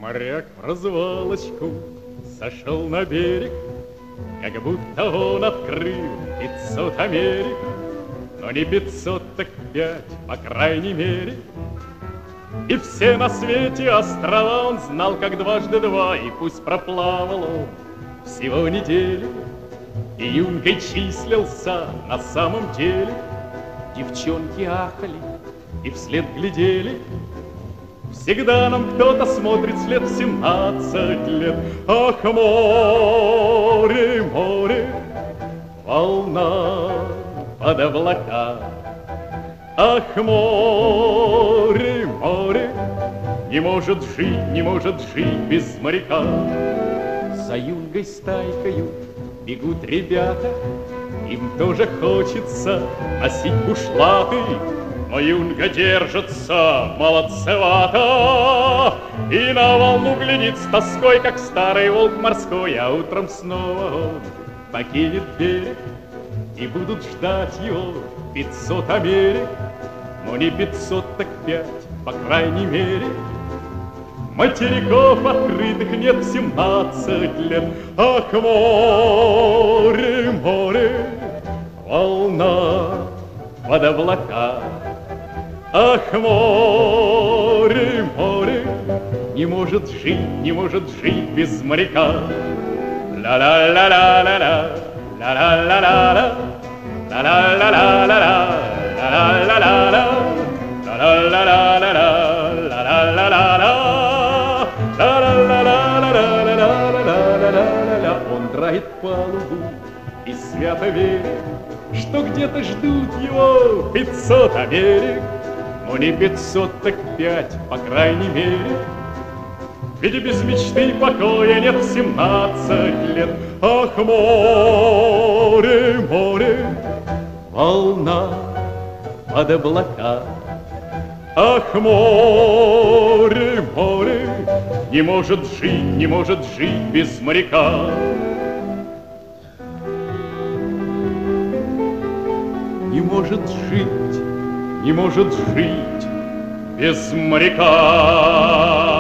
Моряк в развалочку сошел на берег, как будто он открыл 500 Америк. Но не 500, так 5, по крайней мере. И все на свете острова он знал, как дважды два, и пусть проплавал он всего неделю, и юнгой числился на самом деле. Девчонки ахали и вслед глядели. Всегда нам кто-то смотрит вслед в 17 лет. Ах, море, море, волна под облака. Ах, море, море, не может жить без моряка. За юнгой стайкою бегут ребята, им тоже хочется носить бушлаты. Но юнга держится молодцевато и на волну глядит с тоской, как старый волк морской. А утром снова он покинет берег, и будут ждать его 500 Америк. Но не 500, так 5, по крайней мере. Материков открытых нет в 17 лет. Ах, море, море, волна под облака. Ах, море, море, не может жить без моряка. Ла-ла-ла-ла-ла-ла, ла-ла-ла-ла-ла, ла-ла-ла-ла-ла, ла-ла-ла-ла-ла, ла-ла-ла-ла-ла, ла-ла-ла-ла-ла. Он драит палубу и свято верит, что где-то ждут его 500 Америк. Но не 500, так 5, по крайней мере. Ведь без мечты покоя нет в 17 лет. Ах, море, море, волна под облака. Ах, море, море, не может жить без моряка. Не может жить без моряка.